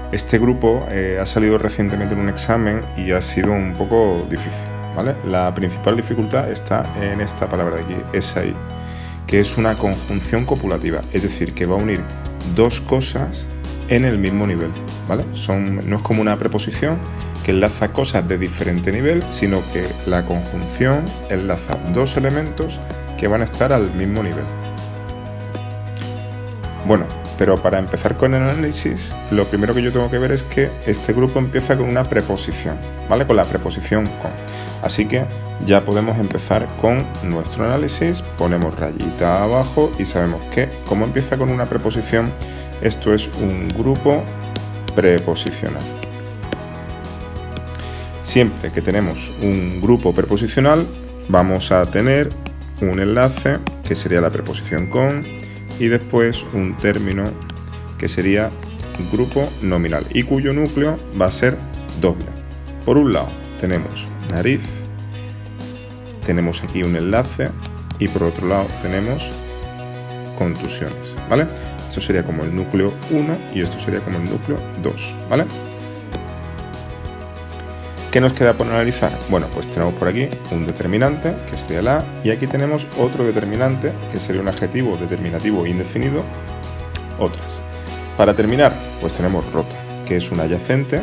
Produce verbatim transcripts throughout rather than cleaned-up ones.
Este grupo eh, ha salido recientemente en un examen y ha sido un poco difícil, ¿vale? La principal dificultad está en esta palabra de aquí, esa ahí, que es una conjunción copulativa, es decir, que va a unir dos cosas en el mismo nivel, ¿vale? Son, no es como una preposición que enlaza cosas de diferente nivel, sino que la conjunción enlaza dos elementos que van a estar al mismo nivel. Bueno, pero para empezar con el análisis, lo primero que yo tengo que ver es que este grupo empieza con una preposición, ¿vale? Con la preposición con. Así que ya podemos empezar con nuestro análisis, ponemos rayita abajo y sabemos que como empieza con una preposición, esto es un grupo preposicional. Siempre que tenemos un grupo preposicional, vamos a tener un enlace que sería la preposición con y después un término que sería un grupo nominal y cuyo núcleo va a ser doble. Por un lado tenemos nariz, tenemos aquí un enlace y por otro lado tenemos contusiones, ¿vale? Esto sería como el núcleo uno y esto sería como el núcleo dos, ¿vale? ¿Qué nos queda por analizar? Bueno, pues tenemos por aquí un determinante, que sería la A, y aquí tenemos otro determinante, que sería un adjetivo determinativo indefinido, otras. Para terminar, pues tenemos rota, que es un adyacente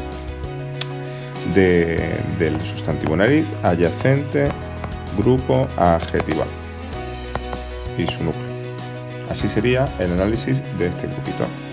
de, del sustantivo nariz, adyacente, grupo, adjetival y su núcleo. Así sería el análisis de este grupito.